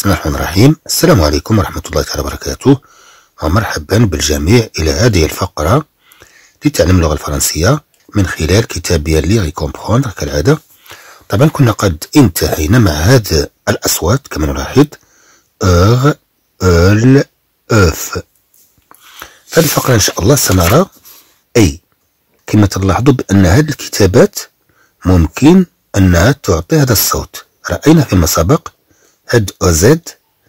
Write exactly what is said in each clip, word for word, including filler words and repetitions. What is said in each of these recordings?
بسم الله الرحمن الرحيم. السلام عليكم ورحمة الله تعالى وبركاته، ومرحبا بالجميع إلى هذه الفقرة لتعلم اللغة الفرنسية من خلال كتاب ليغ كومبخوندر كالعادة. طبعا كنا قد انتهينا مع هذه الأصوات كما نلاحظ أغ أل أف. في هذه الفقرة إن شاء الله سنرى أي. كما تلاحظوا بأن هذه الكتابات ممكن أنها تعطي هذا الصوت. رأينا فيما سبق هاد أو زد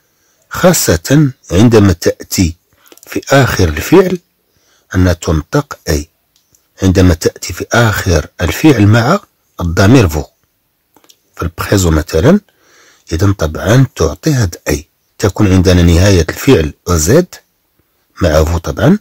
خاصة عندما تأتي في آخر الفعل أنها تنطق أي، عندما تأتي في آخر الفعل مع الضمير فو في البريزون مثلا، إذن طبعا تعطي هاد أي. تكون عندنا نهاية الفعل أو زد مع فو طبعا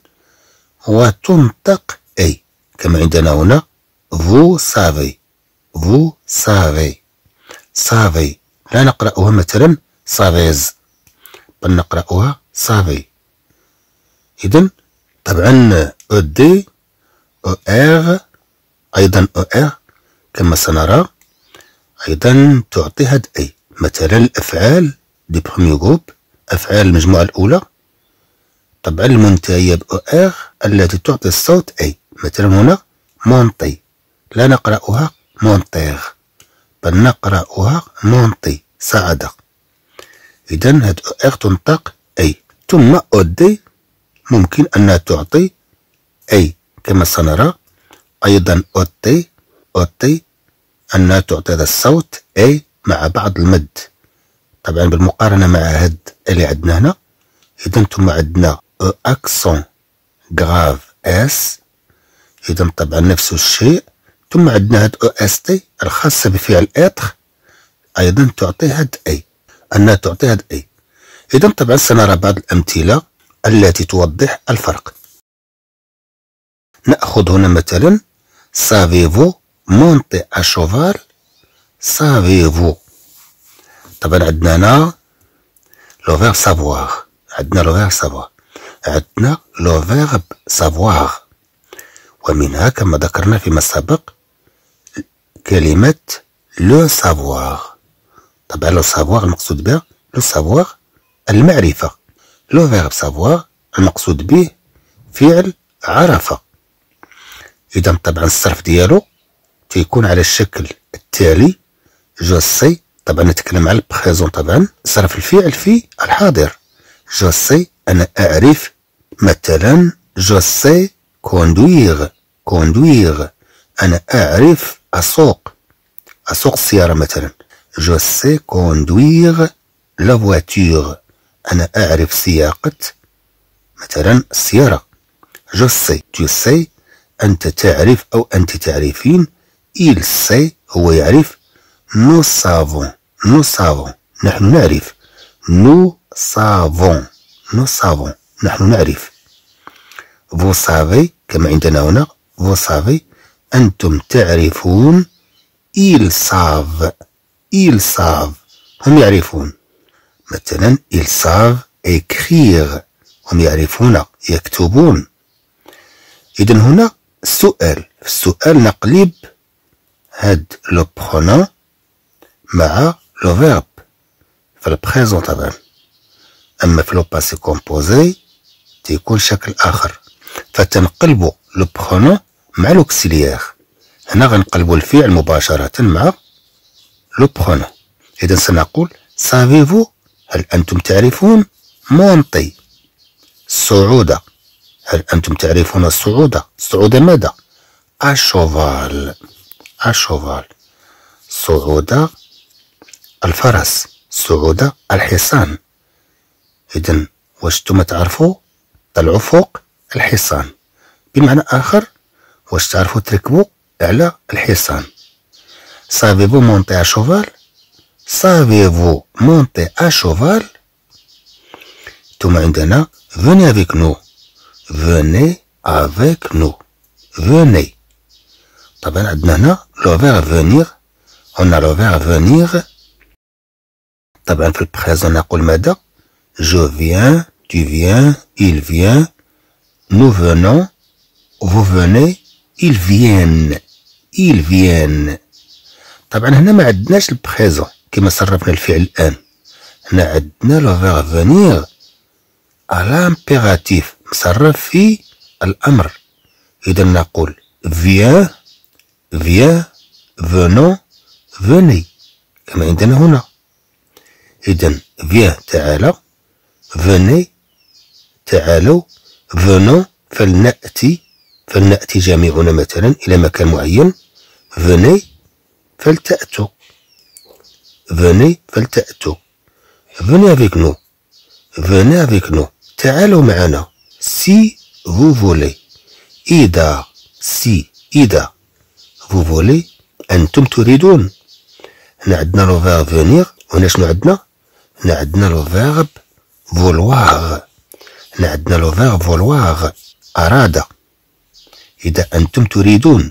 وتنطق أي، كما عندنا هنا فو سافي فو سافي سافي. لا نقرأها مثلا سافيز بل نقرأها سافي. إذن طبعا أو دي أو إر أيضا أو إر كما سنرى أيضا تعطي هاد أي. مثلا الأفعال دي بروميو جروب، أفعال المجموعة الأولى طبعا المنتهية بأو إر التي تعطي الصوت أي. مثلا هنا مونطي لا نقرأها مونتيغ بل نقرأها مونطي صعد. إذن هاد أو إر تنطق أي. ثم أو دي ممكن أنها تعطي أي كما سنرى أيضا أو تي أو تي أنها تعطي هذا الصوت أي مع بعض المد طبعا بالمقارنة مع هاد اللي عندنا هنا. إذن ثم عندنا أو أكسون غراف إس، إذن طبعا نفس الشيء. ثم عندنا هاد أو إس تي الخاصة بفعل إتر أيضا تعطي هاد أي، أنها تعطي هاد أي. إذن طبعا سنرى بعض الأمثلة التي توضح الفرق. نأخذ هنا مثلا سافيفو مونتي أشوفال سافيفو. طبعا عندنا هنا لو فيرب سافوار، عندنا لو فيرب سافوار، عندنا لو فيرب سافوار، ومنها كما ذكرنا فيما سبق كلمة لو سافوار. طبعا لو سافوار المقصود به لو سافوار المعرفة، لو فيرب سافوار المقصود به فعل عرف. إذا طبعا الصرف ديالو تيكون على الشكل التالي جو سي. طبعا نتكلم على البريزون، طبعا صرف الفعل في الحاضر. جو سي أنا أعرف، مثلا جو سي كوندويغ كوندويغ أنا أعرف أسوق أسوق السيارة مثلا. جو سي كوندويغ لا فواتور أنا أعرف سياقة مثلا السيارة. جو سي تو سي أنت تعرف أو أنت تعرفين. إل سي هو يعرف. نو سافون نو سافون نحن نعرف. نو سافون نو سافون نحن نعرف. فو سافي كما عندنا هنا فو سافي أنتم تعرفون. إل ساف إل ساف هم يعرفون. مثلا إل ساف إكريغ هم يعرفون يكتبون. إذن هنا السؤال، في السؤال نقلب هاد لو برونون مع لو فيرب في البريزون طبعا. أما في لو باسي كومبوزي تيكون شكل آخر، فتنقلبوا لو برونون مع لوكسيليير. هنا غنقلبوا الفعل مباشرة مع لو برونون. إذن سنقول سافيفو هل أنتم تعرفون مونطي الصعود. هل أنتم تعرفون الصعود؟ الصعود ماذا؟ أشوفال أشوفال صعود الفرس، صعود الحصان. إذن واش نتوما تعرفوا طلعوا فوق الحصان. بمعنى آخر واش تعرفوا تركبوا على الحصان. سافيفو مونتي أشوفال سافيفو مونتي أشوفال. ثم عندنا venez avec nous venez avec nous venez. طبعا عندنا هنا لو فير فونيغ، هنا لو فير فونيغ. طبعا في البريزون نقول ماذا؟ جو فيان tu viens il vient nous venons vous venez ils viennent ils viennent. طبعا هنا ما عندناش البريزون كما صرفنا الفعل الآن. هنا عندنا لو فيرب فونيغ على لامبيراتيف مصرف في الأمر. إذا نقول viens viens venons venez كما عندنا هنا. إذا viens تعالى، venez تعالوا، venons فلنأتي فلنأتي جميعنا مثلا إلى مكان معين، venez فلتأتوا venez فلتأتوا venez avec nous venez avec nous تعالوا معنا si vous voulez. إذا سي إذا vous voulez أنتم تريدون. هنا عندنا لو فيرب فونيغ، وهنا شنو عندنا؟ هنا عندنا لو فيرب فولواغ هنا عندنا لو فيرب فولواغ أراد. إذا أنتم تريدون.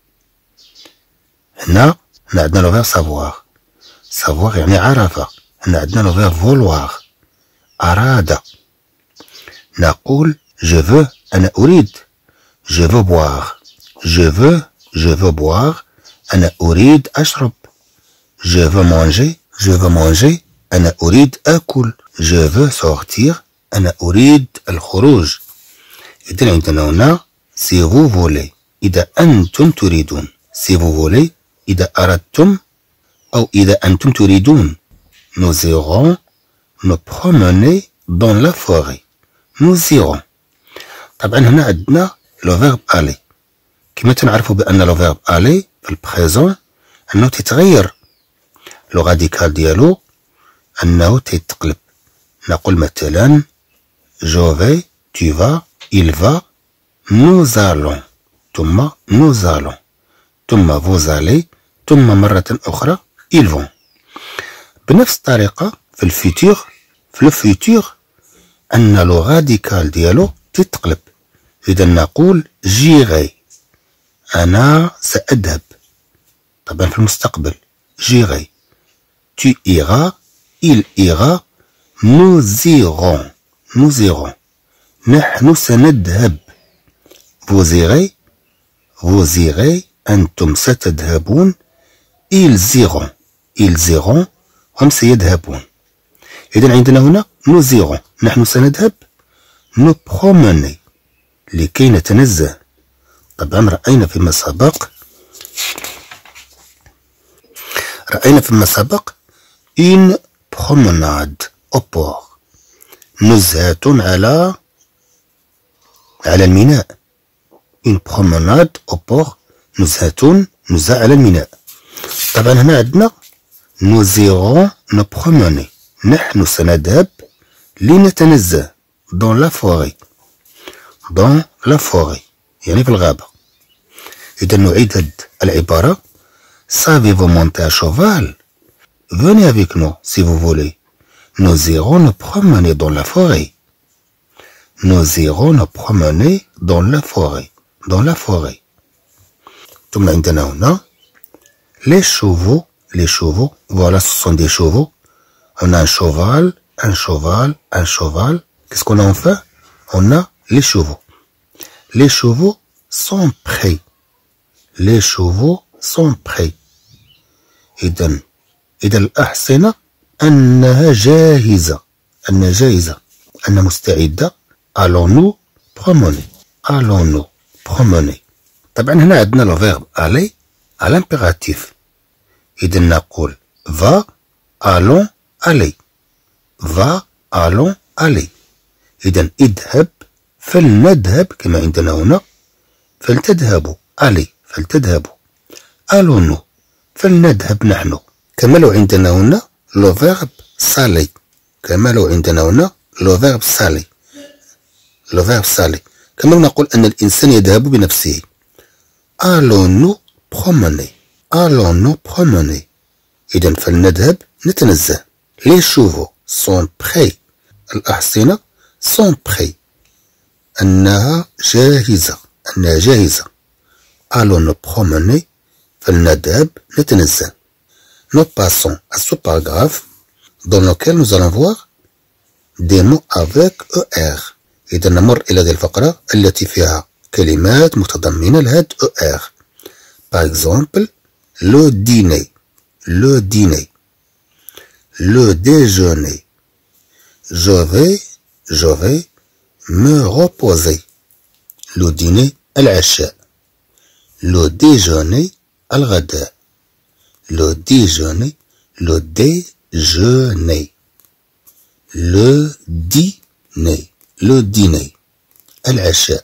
هنا هنا عندنا لو فيرب سافواغ سافواغ يعني عرف. هنا عندنا لو فيرب فولواغ أراد. نقول je veux أنا أريد، je veux boire je veux je veux boire أنا أريد أشرب، je veux manger je veux manger أنا أريد أكل، je veux sortir أنا أريد الخروج. إذا عندنا هنا si vous voulez إذا أنتم تريدون، si vous voulez إذا أردتم أو إذا أنتم تريدون. nous irons nous promener dans la forêt nous irons. طبعا هنا عندنا لو فيرب ألي. كما تنعرفوا بأن لو فيرب ألي في البريزون أنه تتغير لو غاديكال ديالو أنه تتقلب. نقول مثلا جو في tu vas il va nous allons ثم nous allons ثم vous allez ثم مرة أخرى ils vont. بنفس الطريقة في الفيتور في الفيتور أن لو غاديكال ديالو تتقلب. إذا نقول جيغي أنا سأذهب. طبعا في المستقبل جيغي tu iras il ira nous irons nous irons نحن سنذهب. vous irez vous irez أنتم ستذهبون. ils iront ils iront هم سيذهبون. إذا عندنا هنا nous irons نحن سنذهب، nous promener لكي نتنزه. طبعا رأينا فيما سبق رأينا فيما سبق une promenade au port نزهة على على الميناء. une promenade au port نزهة نزهة على الميناء. طبعا هنا عندنا nous irons nous promener نحن سنذهب لنتنزه dans la forêt dans la forêt يعني في الغابة. إذا نعيد العبارة savez-vous monter à cheval venez avec nous si vous voulez nous irons nous promener dans la forêt nous irons nous promener dans la forêt dans la forêt. ثم عندنا هنا les chevaux les chevaux voilà ce sont des chevaux. On a un cheval un cheval un cheval. Qu'est-ce qu'on a enfin? On a les chevaux. Les chevaux sont prêts. Les chevaux sont prêts. إذن إذا الأحصنة أنها جاهزة أنها جاهزة أنها مستعدة. allons-nous promener allons-nous promener. طبعا هنا عندنا لو فيرب aller على لامبيراتيف. إذا نقول va allons aller va allons aller. إذا اذهب فلنذهب كما عندنا هنا فلتذهبوا aller فلتذهبوا allons-nous فلنذهب نحن. كما لو عندنا هنا لو فيرب سالي كما لو عندنا هنا لو فيرب سالي لو فيرب سالي كما نقول أن الإنسان يذهب بنفسه. allons-nous promener allons-nous promener. إذا فلنذهب نتنزه. les chevaux sont prêts الأحصنة sont prêts أنها جاهزة أنها جاهزة. allons-nous promener فلنذهب نتنزه. nous passons à ce paragraphe dans lequel nous allons voir des mots avec er. إذا نمر إلى هذه الفقرة التي فيها كلمات متضمنة لهذا er. par exemple le dîner le dîner le déjeuner. Je vais, je vais me reposer. Le dîner العشاء. Le déjeuner الغداء. Le déjeuner, le déjeuner. Le dîner, le dîner العشاء.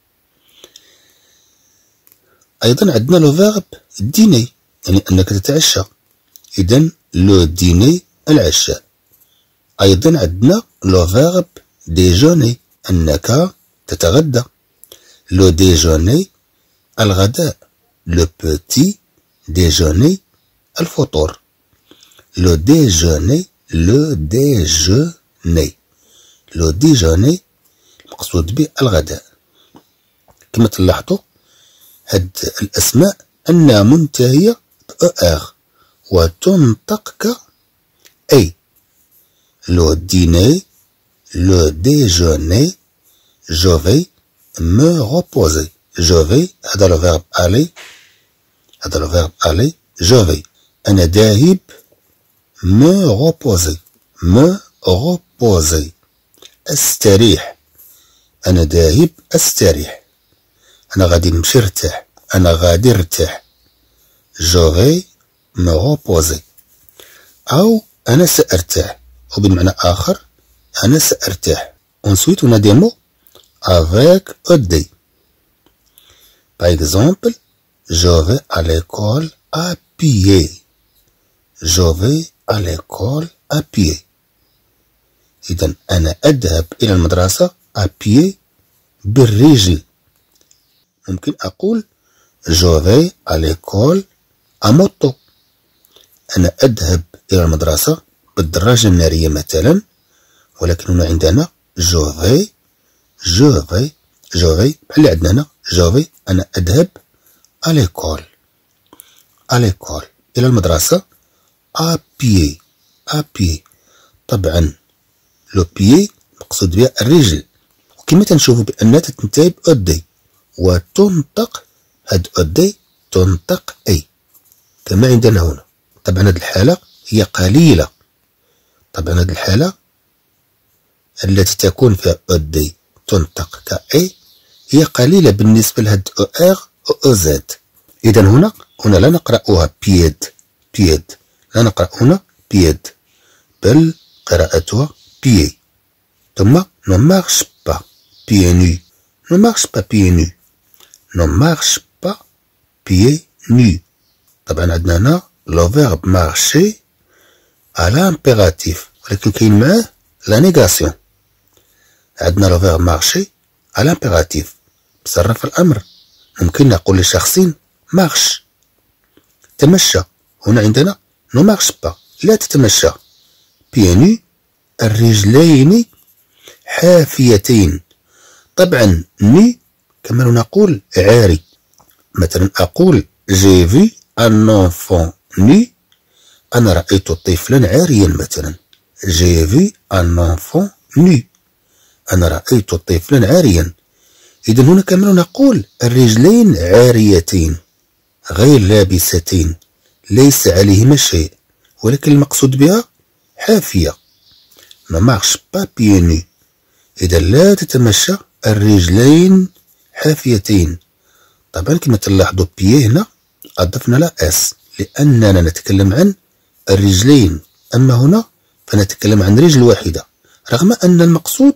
أيضا عندنا لو فيرب ديني، يعني أنك تتعشى، إذن لو ديني العشاء. أيضا عندنا لو فيرب ديجوني، أنك تتغدى. لو ديجوني الغداء. لو بوتي ديجوني الفطور. لو ديجوني لو ديجوني لو ديجوني المقصود به الغداء. كما تلاحظوا هاد الأسماء أنها منتهية بأغ وتنطق ك أي. لو ديني لو ديجوني جو في me reposer. جو في هذا لو فيرب ألي، هذا لو فيرب ألي. جو في أنا ذاهب me reposer. me reposer أستريح. أنا ذاهب أستريح. أنا غادي نمشي نرتاح. أنا غادي نرتاح. جو في me reposer. أو أنا سأرتاح، أو بمعنى آخر أنا سأرتاح. ensuite on a des mots avec ed. Par exemple, je vais à l'école à pied. Je vais à l'école à pied. إذن أنا أذهب إلى المدرسة à pied بالرجل. ممكن أقول je vais à l'école à moto. أنا أذهب إلى المدرسة بالدراجة النارية مثلا، ولكن هنا عندنا je vais je vais je vais بحال اللي عندنا هنا je vais أنا أذهب à l'école à l'école إلى المدرسة à pied à pied. طبعا لو بيي مقصود بها الرجل، وكما تنشوفوا بأنها تنتهي بأدي وتنطق. هاد أدي تنطق أي كما عندنا هنا. طبعا هاد الحالة هي قليلة. طبعا هاد الحالة التي تكون فيها أدي تنطق كأي هي قليلة بالنسبة لهاد أو إغ أو أو زد. إذا هنا هنا لا نقرأها بيد بيد، لا نقرأ هنا بيد، بل قراءتها pied. ثم ne marche pas pieds nus. Ne marche pas pieds nus. Ne marche pas pieds nus. طبعا عندنا هنا لو فيرب مارشي على امبيراتيف، ولكن كاين معاه لا نيغاسيون. عندنا لو فيرب مارشي على امبيراتيف بصرف الأمر. ممكن نقول لشخص مارش تمشى. هنا عندنا نو مارش با لا تتمشى. pieds nus الرجلين حافيتين. طبعا ني كما نقول عاري. مثلا أقول j'ai vu un enfant nu. أنا رأيت طفلا عاريا مثلا. j'ai vu un enfant nu. أنا رأيت طفلا عاريا. إذا هنا كما نقول الرجلين عاريتين غير لابستين، ليس عليهما شيء، ولكن المقصود بها حافية. ne marche pas pieds nus. إذا لا تتمشى الرجلين حافيتين. طبعا كما تلاحظوا بيي هنا أضفنا لا اس لأننا نتكلم عن الرجلين، أما هنا فنتكلم عن رجل واحدة، رغم أن المقصود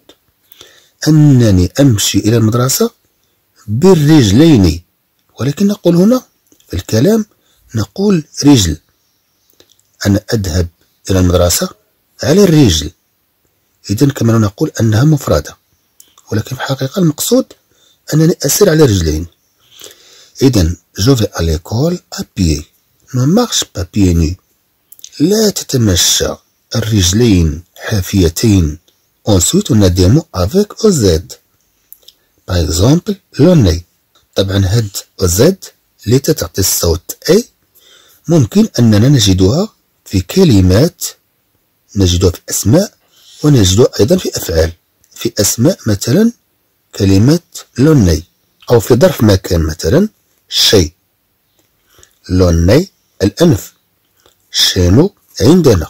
أنني أمشي إلى المدرسة بالرجلين، ولكن نقول هنا في الكلام نقول رجل. أنا أذهب إلى المدرسة على الرجل. إذن كما نقول أنها مفردة، ولكن في الحقيقة المقصود أنني أسير على رجلين. إذن جو في à l'école à pied. ne marche pas pieds nus. لا تتمشى الرجلين حافيتين. ensuite on a des mots avec O Z. par exemple le nez. طبعا هاد O Z اللي تعطي الصوت أي ممكن أننا نجدها في كلمات، نجدها في أسماء، ونجدها أيضا في أفعال. في أسماء مثلا كلمة لوني، أو في ظرف مكان مثلا شيء. لوني الأنف. شينو عندنا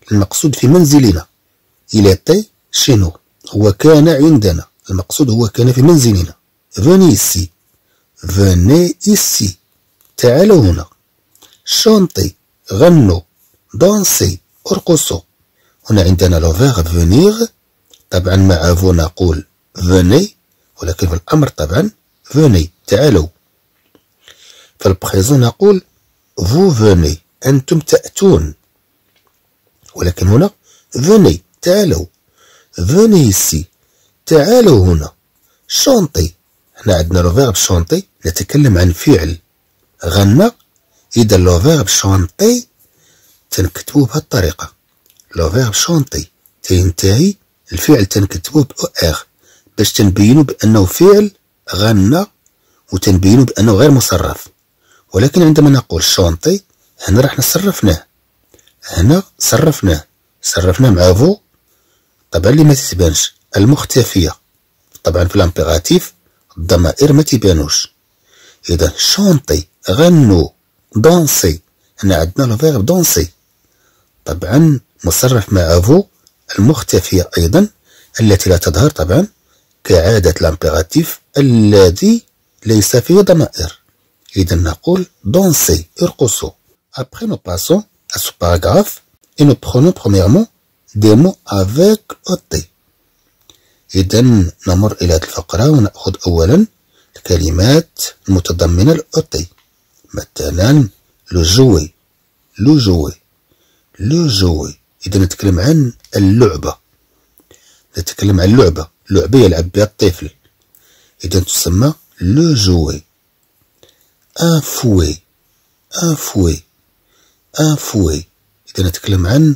المقصود في منزلنا. il était chez nous، هو كان عندنا، المقصود هو كان في منزلنا. venez ici، venez ici، تعالوا هنا. chanter، غنوا. danser، ارقصوا. هنا عندنا لو فيرب venir، طبعا مع فو نقول venez، ولكن في الأمر طبعا venez، تعالوا. في البريزون نقول vous venez، أنتم تأتون، ولكن هنا venez، تعالوا. venez ici، تعالوا هنا. chanter، هنا عندنا لو فيرب chanter، نتكلم عن فعل غنى. إذا لو فيرب chanter تنكتبوه بهذه الطريقة. لو فيرب chanter تنتهي الفعل تنكتبوه ب ار باش تنبينو بأنه فعل غنى وتنبينو بأنه غير مصرف. ولكن عندما نقول chanter هنا راح نصرفناه، هنا صرفناه صرفناه مع فو طبعا اللي ما تتبانش المختفية. طبعا في الامبيراتيف الضمائر ما تبانوش. إذا chanter غنوا. danser، هنا عندنا لو فيرب danser طبعا مصرف مع فو المختفية أيضا التي لا تظهر طبعا كعادة الامبيراتيف الذي ليس فيه ضمائر. إذا نقول danser، ارقصوا. Après nous passons à ce paragraphe et nous prenons premièrement des mots avec ot. إذا نمر إلى هذه الفقرة ونأخذ أولا الكلمات المتضمنة لأوت. مثلا لو جوي، لو جوي، لو جوي. إذا نتكلم عن اللعبة، نتكلم عن اللعبة، لعبة يلعب بها الطفل، إذا تسمى لو جوي. ان فوي، ان فوي، ان فوي. إذا نتكلم عن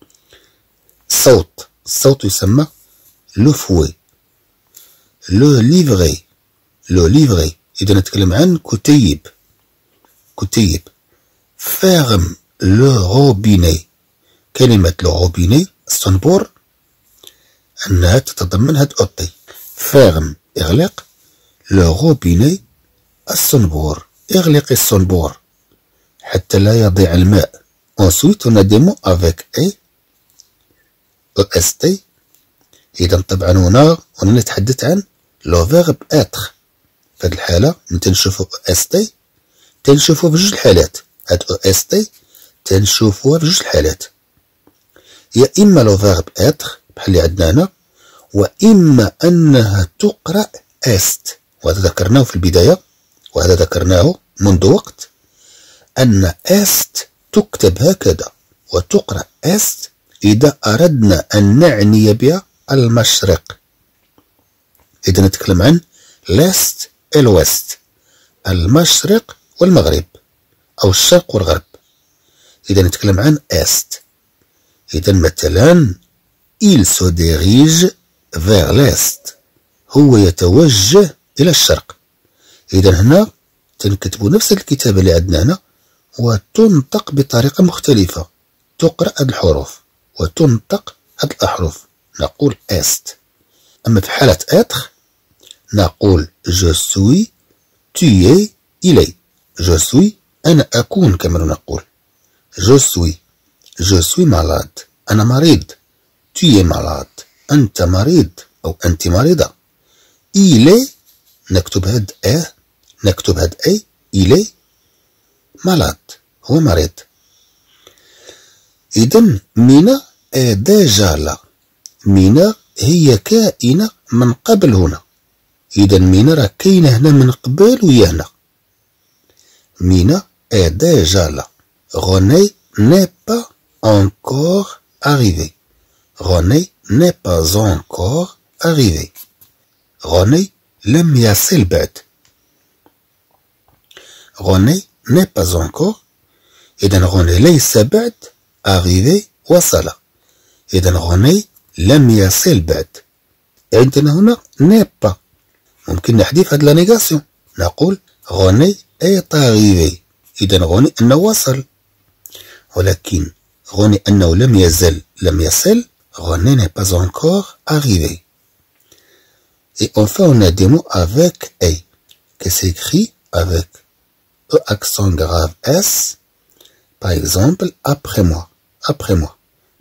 صوت، الصوت يسمى لو فوي. لو ليفغي، لو ليفغي. إذا نتكلم عن كتيب، كتيب. فيرم لو روبيني، كلمة لو روبيني الصنبور أنها تتضمن هاد أوتي. فيرم، اغلق. لو روبيني الصنبور، اغلق الصنبور حتى لا يضيع الماء. ensuite on a des mots avec e est. إذا طبعا هنا هنا نتحدث عن لو فيرب اتر. في هاد الحالة من تنشوفو est تنشوفوه بجوج الحالات. هاد est تنشوفوها بجوج الحالات، يا إما لو فيرب اتر بحال اللي عندنا هنا، وإما أنها تقرأ est. وهذا ذكرناه في البداية، وهذا ذكرناه منذ وقت، أن est تكتب هكذا وتقرأ est إذا أردنا أن نعني بها المشرق. إذا نتكلم عن l'est et l'ouest، المشرق والمغرب أو الشرق والغرب. إذا نتكلم عن est. إذا مثلا il se dirige vers l'est، هو يتوجه إلى الشرق. إذا هنا تنكتبوا نفس الكتابة اللي عندنا هنا وتنطق بطريقة مختلفة. تقرأ هذه الحروف وتنطق هذه الأحرف، نقول est. أما في حالة être نقول je suis، tu es، il est. je suis أنا أكون كما نقول je suis، je suis malade أنا مريض. tu es malade أنت مريض أو أنت مريضة. il est نكتب هاد اه، نكتب هاد اي. il est malade هو مريض. إذن مينا ديجا لا، مينا هي كائنة من قبل هنا. إذا مينا راه كاينة هنا من قبل ويا هنا. مينا ديجا لا. René n'est pas encore arrivé. René n'est pas encore arrivé. René لم يصل بعد. René n'est pas encore. إذا René ليس بعد. arrivé وصل. إذا René لم يصل بعد. عندنا هنا n'est pas، ممكن نحذف هاد لا نيغاسيون نقول René est arrivé. إذا René أنه وصل، ولكن René أنه لم يزل لم يصل. René n'est pas encore arrivé. Et enfin on a des mots avec A qui s'écrit avec E accent grave S. Par exemple après moi، après moi.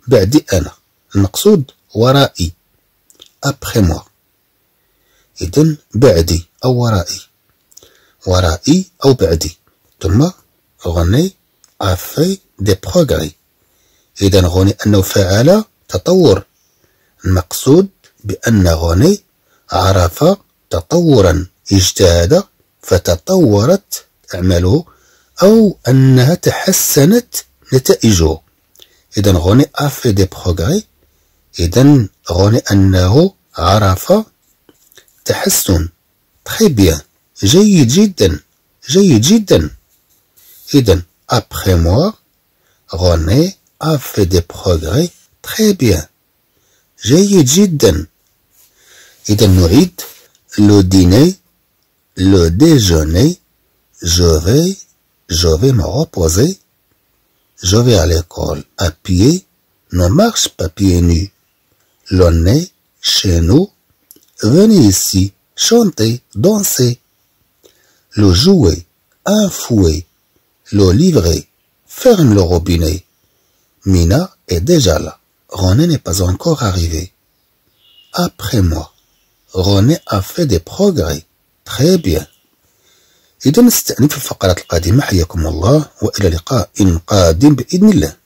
بعدي أنا، المقصود ورائي après moi. إذن بعدي أو ورائي، ورائي أو بعدي. ثم غوني a fait des progrès. إذن غوني أنه فعل تطور، المقصود بأن غوني عرف تطورا، اجتهد فتطورت أعماله أو أنها تحسنت نتائجه. إذن غوني a fait des progrès، إذن غوني أنه عرف تحسن. très bien، جيد جدا، جيد جدا. إذن après moi غوني a fait des progrès très bien، جيد جدا. إذن نعيد le dîner، le déjeuner، je vais je vais me reposer، je vais à l'école à pied، ne marche pas pieds nus. l'on est chez nous، venez ici chanter, danser. le jouet، un fouet. le livret، ferme le robinet. Mina est déjà là، René n'est pas encore arrivé. après moi René a fait des progrès très bien. إذا نستأنف في الفقرات القادمة. حياكم الله وإلى لقاء قادم بإذن الله.